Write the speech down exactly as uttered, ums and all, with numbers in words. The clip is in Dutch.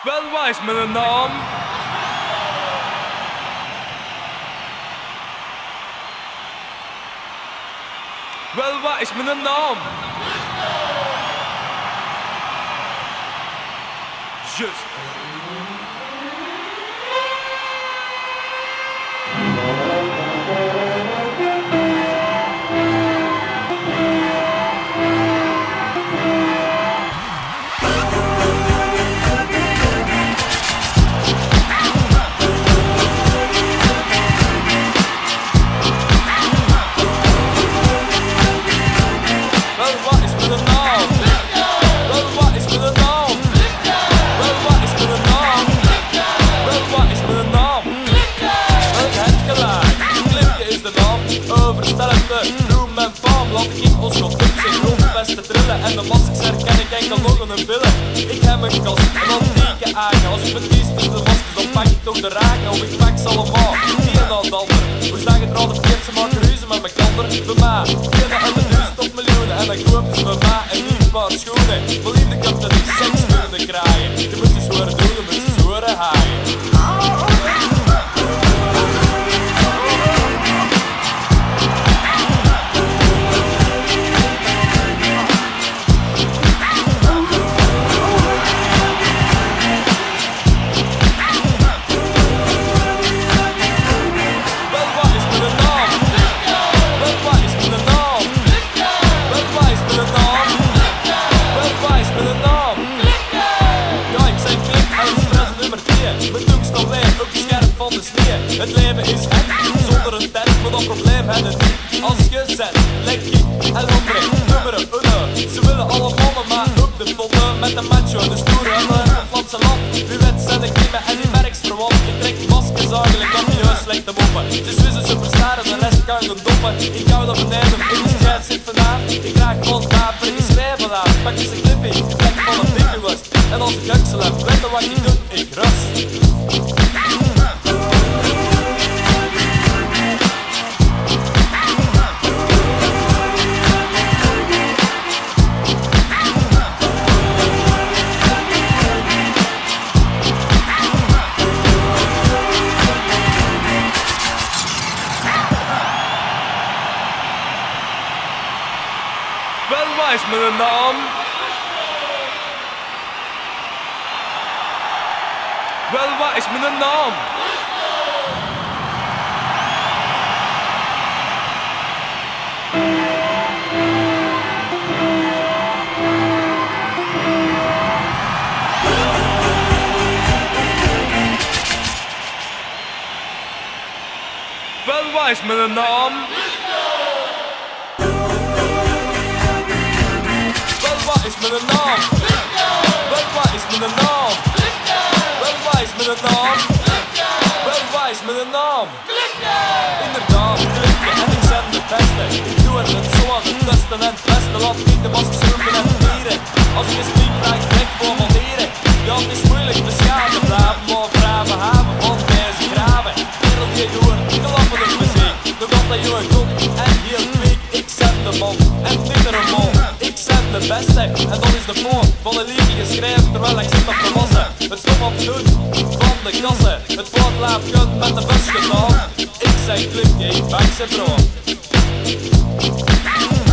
Wel, wat is mijn naam? Wel, wat is mijn naam? Just. Noem mijn faam, laat ik in ons nog zijn grondvesten trillen. En de maskers herken ik enkel nog aan hun billen. Ik heb een kast, een antieke eigen. Als ik me kies tussen de maskers, dan pak ik toch de raken. Of ik pak ze allemaal, die en dan de ander. Hoe zeg het er al de verkeerd, ze maken ruzie met mijn kander. Bij mij, die en de duizend tot miljoenen. En dan koop ze bij mij een nieuw paar schoenen. Belief ik heb dat ik seks kunnen krijgen. Je moet eens horen doen, je moet eens horen haaien. Het leven is het, zonder een tent, maar dat probleem hebben niet. Als je zet, lekkie en andere nummeren unnen. Ze willen alle mannen, maar ook de tonnen. Met een macho, de stoere en een Vlaamse land. Wie weet zet ik niet meer en die merks verwant. Ik trek maskers eigenlijk op die huis slechte moppen. Ze zwiezen, ze verstaren, de rest kan je doppen. Ik hou dat beneden, in de strijd zit vandaan. Ik raak ons wapen, ik schrijf al aan. Pak eens een clippie, ik trek van een dikke was. En als ik huksel heb, weet je wat ik doe? Ik rust. Wel, wat is mijn naam? Wel, wat is mijn naam? Wel, wat is mijn naam? Wat is mijn naam? Wel, wat is mijn naam? Wel, wat is mijn naam? Wel, wat is mijn naam? Inderdaad, klikje en ik zend de beste. Ik doe het net zo aan het testen en het beste. Laat niet de maskers roepen en vieren. Als je spreekt, krijg ik direct voor monteren. Ja, het is moeilijk beschaamd te blijven, maar vragen hebben van deze graven. Wereld je door, klappen op muziek. Nog altijd jongen komt en heel kweek. Ik zend de man en niet er een man. De beste, en dat is de vorm van een liedje geschreven terwijl ik zit op de wassen. Het stop op doen van de kassen, het voortlaat met de bus gedaan. Ik zeg klikje, ik bak ze bro.